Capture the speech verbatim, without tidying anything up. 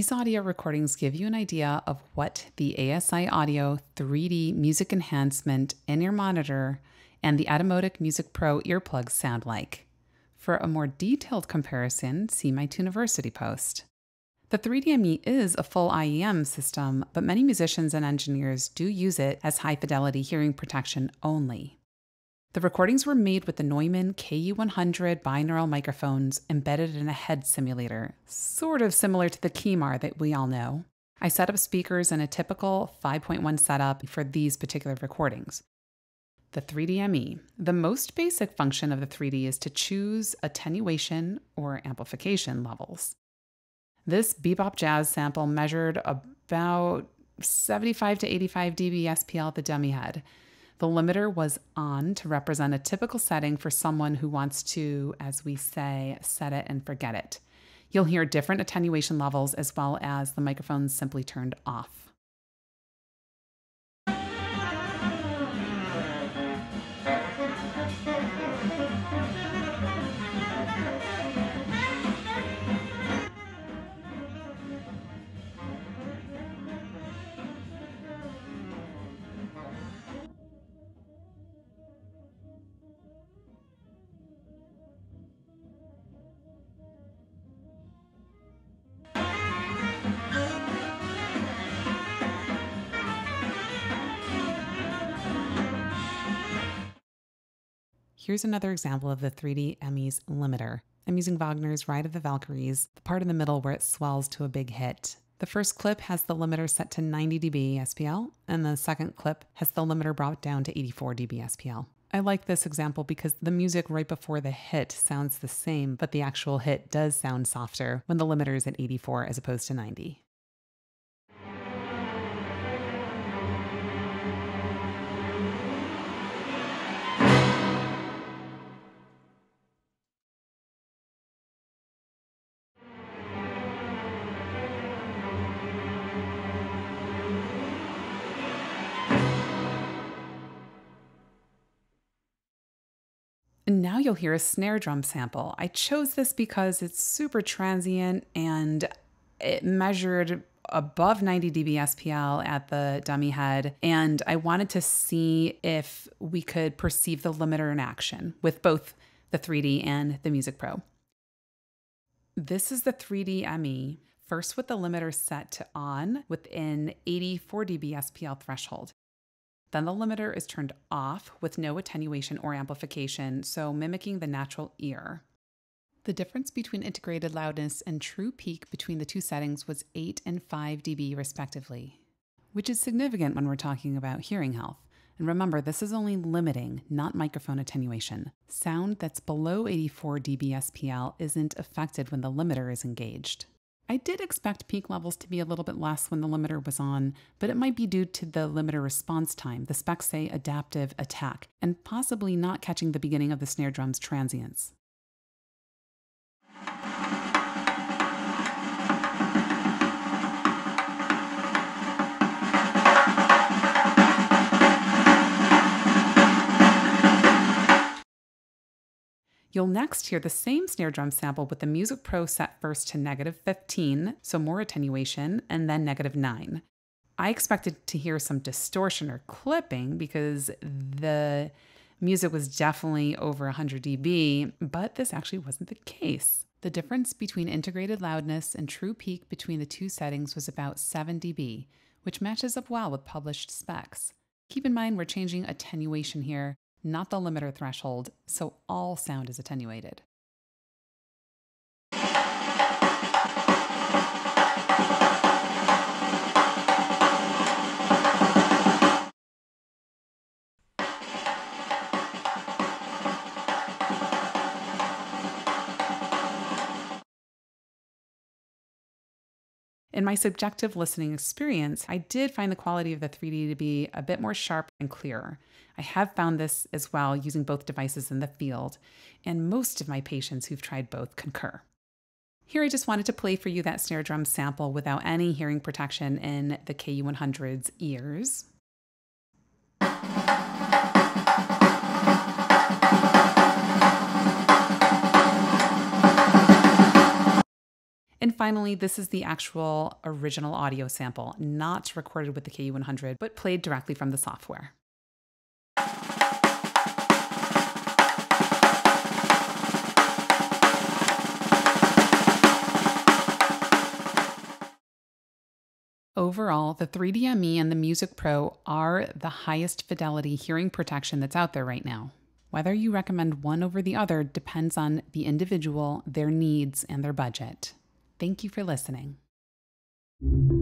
These audio recordings give you an idea of what the A S I Audio three D Music Enhancement in-ear monitor and the Etymotic Music Pro earplugs sound like. For a more detailed comparison, see my Tuniversity post. The three D M E is a full I E M system, but many musicians and engineers do use it as high-fidelity hearing protection only. The recordings were made with the Neumann K U one hundred binaural microphones embedded in a head simulator, sort of similar to the Kemar that we all know. I set up speakers in a typical five point one setup for these particular recordings. The three D M E. The most basic function of the three D is to choose attenuation or amplification levels. This bebop jazz sample measured about seventy-five to eighty-five decibels S P L at the dummy head. The limiter was on to represent a typical setting for someone who wants to, as we say, set it and forget it. You'll hear different attenuation levels as well as the microphones simply turned off. Here's another example of the three D M E's limiter. I'm using Wagner's Ride of the Valkyries, the part in the middle where it swells to a big hit. The first clip has the limiter set to ninety decibels S P L, and the second clip has the limiter brought down to eighty-four decibels S P L. I like this example because the music right before the hit sounds the same, but the actual hit does sound softer when the limiter is at eighty-four as opposed to ninety. And now you'll hear a snare drum sample. I chose this because it's super transient and it measured above ninety decibels S P L at the dummy head. And I wanted to see if we could perceive the limiter in action with both the three D and the Music Pro. This is the three D M E, first with the limiter set to on within eighty-four decibels S P L threshold. Then the limiter is turned off with no attenuation or amplification, so mimicking the natural ear. The difference between integrated loudness and true peak between the two settings was eight and five decibels respectively, which is significant when we're talking about hearing health. And remember, this is only limiting, not microphone attenuation. Sound that's below eighty-four decibels S P L isn't affected when the limiter is engaged. I did expect peak levels to be a little bit less when the limiter was on, but it might be due to the limiter response time, the specs say adaptive attack, and possibly not catching the beginning of the snare drum's transients. You'll next hear the same snare drum sample with the Music Pro set first to negative fifteen, so more attenuation, and then negative nine. I expected to hear some distortion or clipping because the music was definitely over one hundred decibels, but this actually wasn't the case. The difference between integrated loudness and true peak between the two settings was about seven decibels, which matches up well with published specs. Keep in mind we're changing attenuation here, not the limiter threshold, so all sound is attenuated. In my subjective listening experience, I did find the quality of the three D to be a bit more sharp and clearer. I have found this as well using both devices in the field, and most of my patients who've tried both concur. Here I just wanted to play for you that snare drum sample without any hearing protection in the K U one hundred's ears. And finally, this is the actual original audio sample, not recorded with the K U one hundred, but played directly from the software. Overall, the three D M E and the Music Pro are the highest fidelity hearing protection that's out there right now. Whether you recommend one over the other depends on the individual, their needs, and their budget. Thank you for listening.